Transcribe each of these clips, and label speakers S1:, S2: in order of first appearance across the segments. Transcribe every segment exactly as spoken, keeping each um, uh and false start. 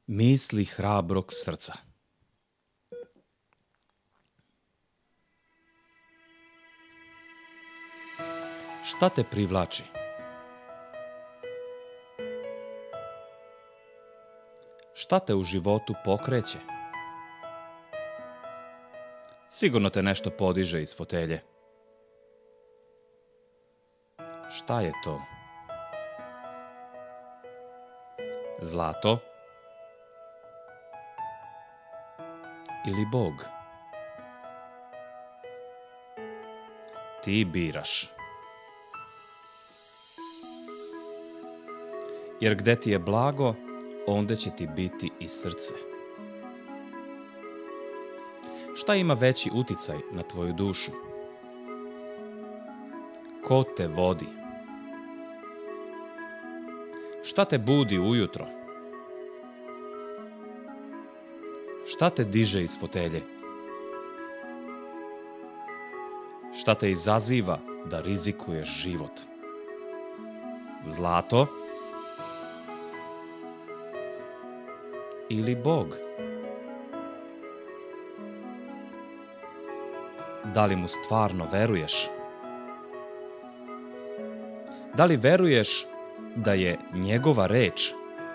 S1: Misli hrabrog srca. Šta te privlači? Šta te u životu pokreće? Sigurno te nešto podiže iz fotelje. Šta je to? Zlato? Ili Bog? Ti biraš. Jer gde ti je blago, onda će ti biti i srce. Šta ima veći uticaj na tvoju dušu? Ko te vodi? Šta te budi ujutro? Šta te diže iz fotelje? Šta te izaziva da rizikuješ život? Zlato? Ili Bog? Da li mu stvarno veruješ? Da li veruješ da je njegova reč,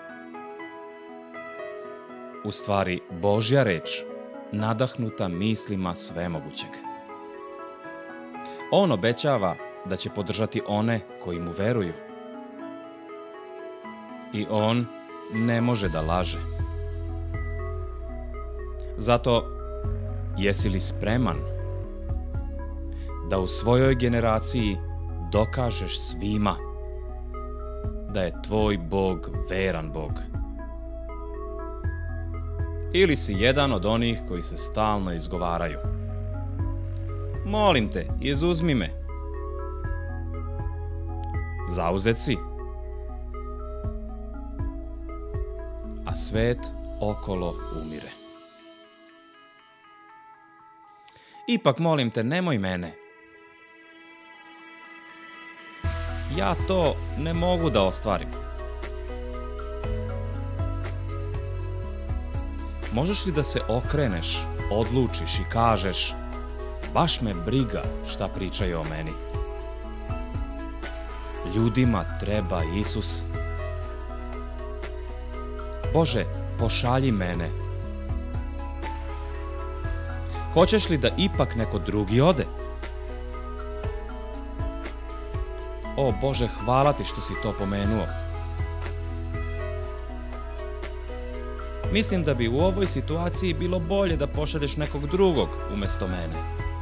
S1: u stvari Božja reč, nadahnuta mislima svemogućeg? On obećava da će podržati one koji mu veruju. I on ne može da laže. Zato, jesi li spreman da u svojoj generaciji dokažeš svima da je tvoj Bog veran Bog? Ili si jedan od onih koji se stalno izgovaraju: molim te, izuzmi me. Zauzet si, a svet okolo umire. Ipak molim te, nemoj mene. Ja to ne mogu da ostvarim. Možeš li da se okreneš, odlučiš i kažeš: baš me briga šta pričaju o meni. Ljudima treba Isus. Bože, pošalji mene. Hoćeš li da ipak neko drugi ode? O Bože, hvala ti što si to pomenuo. Mislim da bi u ovoj situaciji bilo bolje da pošalješ nekog drugog umjesto mene.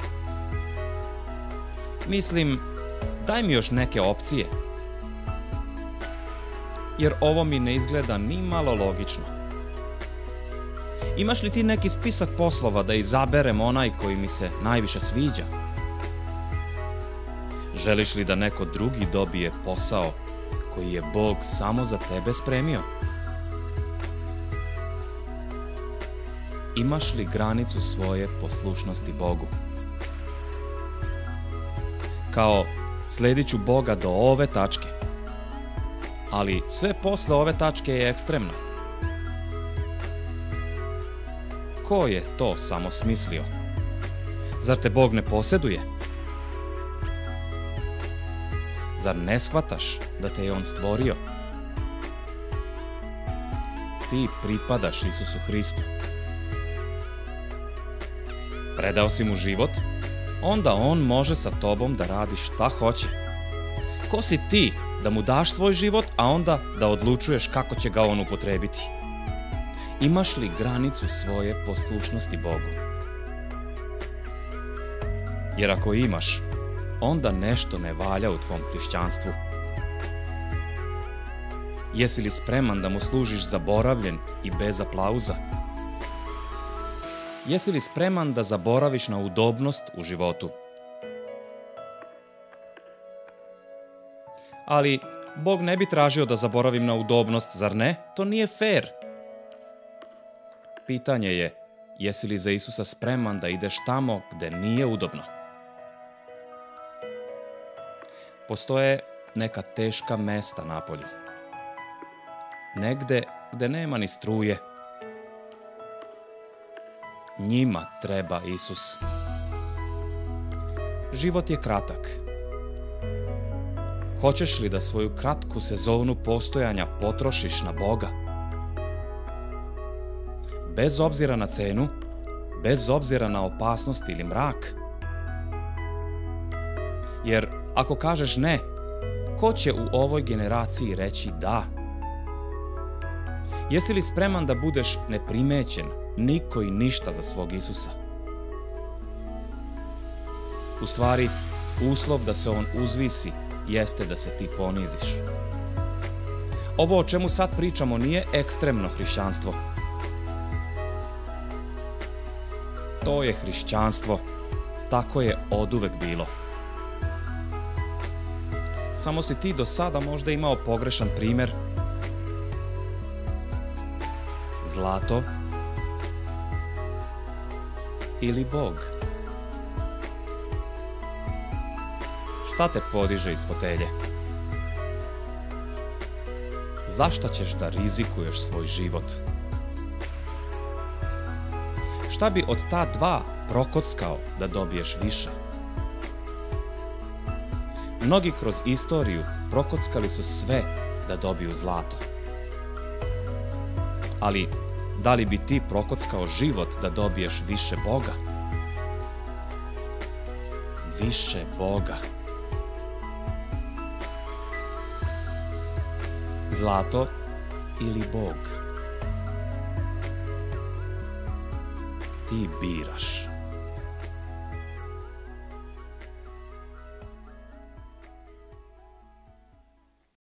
S1: Mislim, daj mi još neke opcije. Jer ovo mi ne izgleda ni malo logično. Imaš li ti neki spisak poslova da izaberem onaj koji mi se najviše sviđa? Želiš li da neko drugi dobije posao koji je Bog samo za tebe spremio? Imaš li granicu svoje poslušnosti Bogu? Kao, sledit ću Boga do ove tačke, ali sve posle ove tačke je ekstremno. Ko je to samo smislio? Zar te Bog ne posjeduje? Zar ne shvataš da te je On stvorio? Ti pripadaš Isusu Hristu. Predao si mu život, onda on može sa tobom da radi šta hoće. Ko si ti da mu daš svoj život, a onda da odlučuješ kako će ga on upotrebiti? Imaš li granicu svoje poslušnosti Bogu? Jer ako imaš, onda nešto ne valja u tvom hrišćanstvu. Jesi li spreman da mu služiš zaboravljen i bez aplauza? Jesi li spreman da zaboraviš na udobnost u životu? Ali Bog ne bi tražio da zaboravim na udobnost, zar ne? To nije fair. Pitanje je, jesi li za Isusa spreman da ideš tamo gde nije udobno? Postoje neka teška mesta napolju. Negde gde nema ni struje, Njima treba Isus. Život je kratak. Hoćeš li da svoju kratku sezonu postojanja potrošiš na Boga? Bez obzira na cenu, bez obzira na opasnost ili mrak? Jer ako kažeš ne, ko će u ovoj generaciji reći da? Jesi li spreman da budeš neprimećen, niko i ništa za svog Isusa? U stvari, uslov da se on uzvisi jeste da se ti poniziš. Ovo o čemu sad pričamo nije ekstremno hrišćanstvo. To je hrišćanstvo. Tako je oduvek bilo. Samo si ti do sada možda imao pogrešan primer. Zlato ili Bog? Šta te podiže iz fotelje? Zašto ćeš da rizikuješ svoj život? Šta bi od ta dva prokockao da dobiješ više? Mnogi kroz istoriju prokockali su sve da dobiju zlato. Ali, da li bi ti prokockao život da dobiješ više Boga? Više Boga. Zlato ili Bog? Ti biraš.